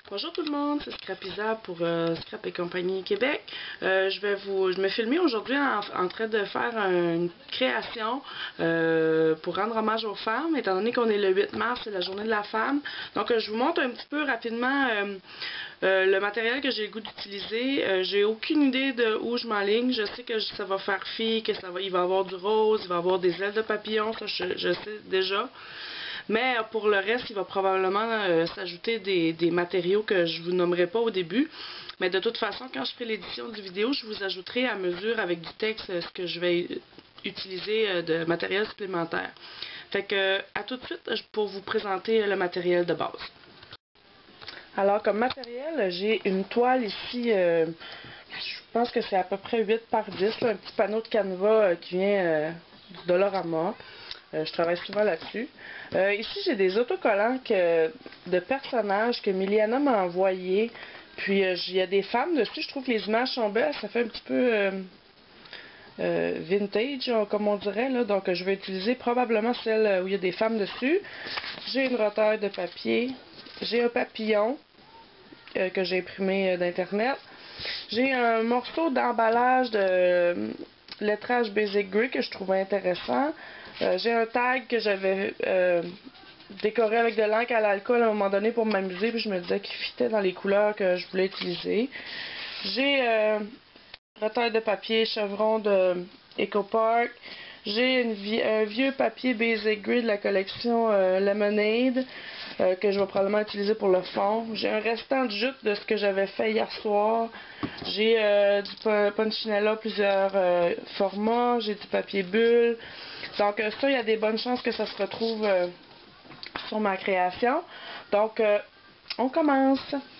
Bonjour tout le monde, c'est Scrapisa pour Scrap et compagnie Québec. Je me filmer aujourd'hui en train de faire une création pour rendre hommage aux femmes, étant donné qu'on est le 8 mars, c'est la journée de la femme. Donc je vous montre un petit peu rapidement le matériel que j'ai le goût d'utiliser. J'ai aucune idée de où je m'enligne. Je sais que ça va faire fille, que il va y avoir du rose, il va y avoir des ailes de papillon, ça je sais déjà. Mais pour le reste, il va probablement s'ajouter des matériaux que je vous nommerai pas au début. Mais de toute façon, quand je ferai l'édition du vidéo, je vous ajouterai à mesure avec du texte ce que je vais utiliser de matériel supplémentaire. Fait que à tout de suite pour vous présenter le matériel de base. Alors comme matériel, j'ai une toile ici, je pense que c'est à peu près 8 par 10, là, un petit panneau de canevas qui vient du Dollarama. Je travaille souvent là-dessus. Ici, j'ai des autocollants de personnages que Miliana m'a envoyés. Puis, il y a des femmes dessus. Je trouve que les images sont belles. Ça fait un petit peu vintage, comme on dirait. Là. Donc, je vais utiliser probablement celle où il y a des femmes dessus. J'ai une retaille de papier. J'ai un papillon que j'ai imprimé d'Internet. J'ai un morceau d'emballage de lettrage Basic Grey que je trouvais intéressant. J'ai un tag que j'avais décoré avec de l'encre à l'alcool à un moment donné pour m'amuser, puis je me disais qu'il fitait dans les couleurs que je voulais utiliser. J'ai retaille de papier chevron de EcoPark. J'ai un vieux papier Basic Grey de la collection Lemonade que je vais probablement utiliser pour le fond. J'ai un restant de jute de ce que j'avais fait hier soir. J'ai du Punchinella plusieurs formats. J'ai du papier bulle. Donc ça, il y a des bonnes chances que ça se retrouve sur ma création. Donc, on commence.